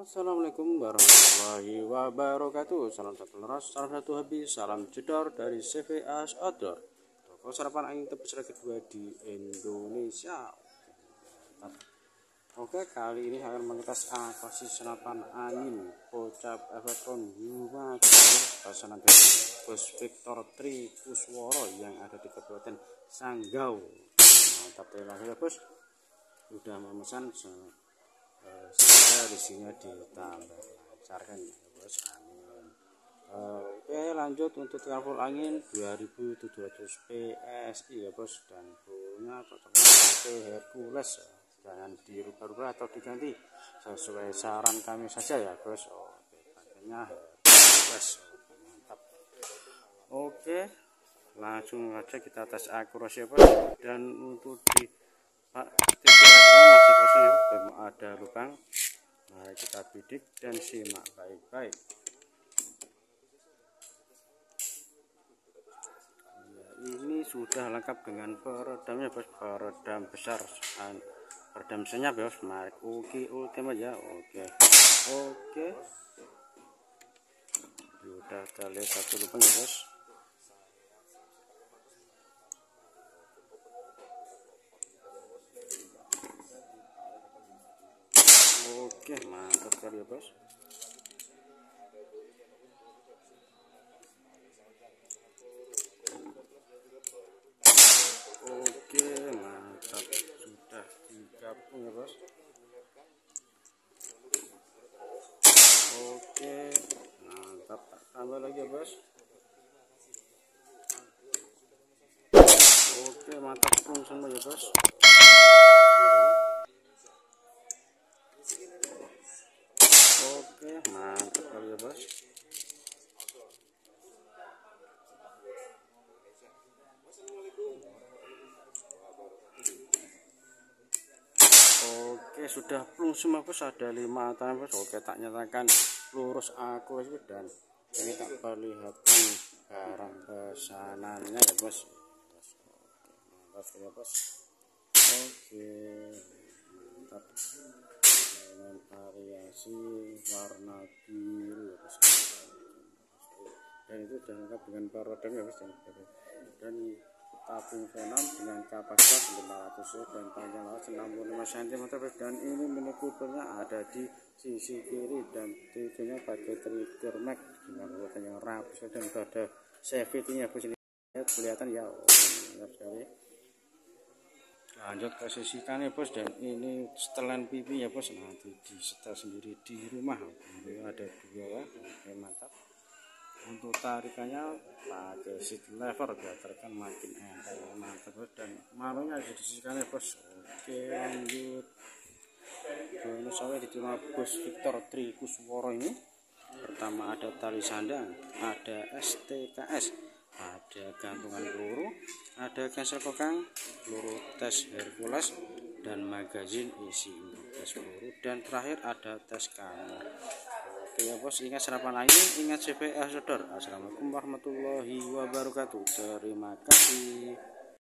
Assalamualaikum warahmatullahi wabarakatuh. Salam satu leras, salam satu habis, salam jedor dari CVS Outdoor, toko sarapan angin terbesar kedua di Indonesia. Oke, kali ini akan mengetes akuasi senapan angin Pocap Evertron Yuma pesanan dari Bos Victor Tri Kusworo yang ada di Kabupaten Sanggau. Mantap, terima kasih bos sudah memesan. Semoga isinya ditambah lancarkan ya bos, amin. Oke, lanjut untuk full angin 2700 PSI ya bos, dan punya cocoknya pakai Hercules ya. Jangan dirubah-rubah atau diganti, sesuai saran kami saja ya bos. Oke, pakainya Hercules. Mantap. Oke, langsung aja kita tes akurasi ya bos. Dan untuk di masih kosong ya, belum ada lubang. Mari kita bidik dan simak baik-baik. Ini sudah lengkap dengan peredamnya bos, peredam besar, peredam senyap bos, merek Uki Ultimate ya. Oke, sudah kita lihat satu lubang ya bos. Oke, mantap sekali ya bos. Oke, mantap, sudah digabung ya bos. Oke, mantap, tambah lagi ya bos. Oke, mantap pun semua ya bos. Oke, mantap kali ya bos. Oke, sudah plung semua bos, ada 5 tangan bos. Oke, tak nyatakan lurus aku dan ini tak perlihatkan barang pesanannya ya bos. Mantap ya bos. Oke, mantap dengan variasi warna biru ya bos. Dan itu sudah lengkap dengan peredam ya bos. Dan tabung venom dengan kapasitas 500 dan panjang laut 65 cm dan ini mini kubernya ada di sisi kiri dan triggernya pakai trigger mag dengan urutan yang rapi dan sudah ada safety-nya bos. Ini kelihatan ya. Mantap sekali. Lanjut ke sisi kanan ya bos, dan ini setelan pipi ya bos, nanti di setel sendiri di rumah. Ini ada 2 ya. Oke, mantap. Untuk tarikannya pakai seat lever biar tekan makin enteng. Mantap bos, dan malunya ada di sisi kanan ya bos. Oke, lanjut bonus saya diterima Bos Victor Tri Kusworo ini. Pertama ada tali sandang, ada STKS, ada gantungan peluru, ada cancel kokang, peluru tes Hercules, dan magazin isi untuk tes peluru, dan terakhir ada tes kamera. Oke ya bos, ingat sarapan angin, ingat CVS Outdoor. Assalamualaikum warahmatullahi wabarakatuh. Terima kasih.